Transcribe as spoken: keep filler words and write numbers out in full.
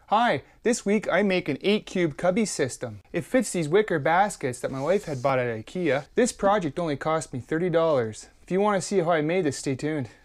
Hi, this week I make an eight cube cubby system. It fits these wicker baskets that my wife had bought at IKEA. This project only cost me thirty dollars. If you want to see how I made this, stay tuned.